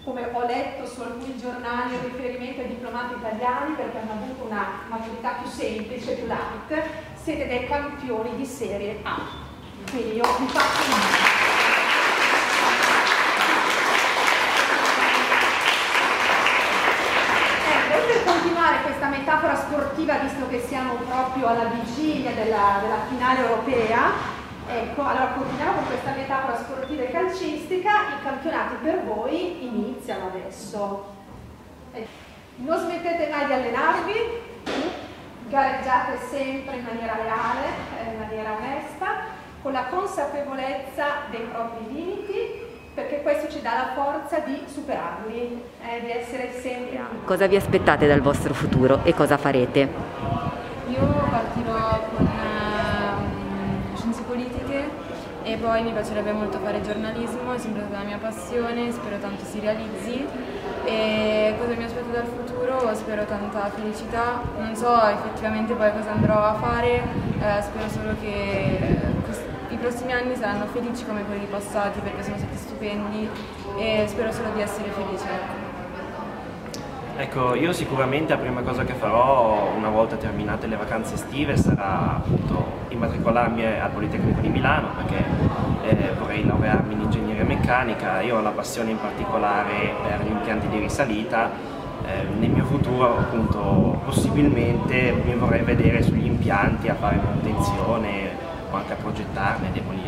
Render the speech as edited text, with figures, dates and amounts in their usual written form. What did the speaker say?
come ho letto su alcuni giornali, il riferimento ai diplomati italiani perché hanno avuto una maturità più semplice, più light, siete dei campioni di serie A. Quindi io vi faccio un... Per continuare questa metafora sportiva, visto che siamo proprio alla vigilia della finale europea, ecco, allora continuiamo con questa metafora sportiva e calcistica. I campionati per voi iniziano adesso. Non smettete mai di allenarvi, gareggiate sempre in maniera leale, in maniera onesta, con la consapevolezza dei propri limiti, perché questo ci dà la forza di superarli, di essere sempre... Cosa vi aspettate dal vostro futuro e cosa farete? Io partirò con scienze politiche e poi mi piacerebbe molto fare giornalismo, è sempre stata la mia passione, spero tanto si realizzi. E cosa mi aspetto dal futuro? Spero tanta felicità, non so effettivamente poi cosa andrò a fare, spero solo che i prossimi anni saranno felici come quelli passati perché sono stati stupendi e spero solo di essere felice. Ecco, io sicuramente la prima cosa che farò una volta terminate le vacanze estive sarà appunto immatricolarmi al Politecnico di Milano perché vorrei laurearmi in ingegneria meccanica. Io ho la passione in particolare per gli impianti di risalita. Nel mio futuro appunto possibilmente mi vorrei vedere sugli impianti a fare manutenzione o anche a progettarne, demolire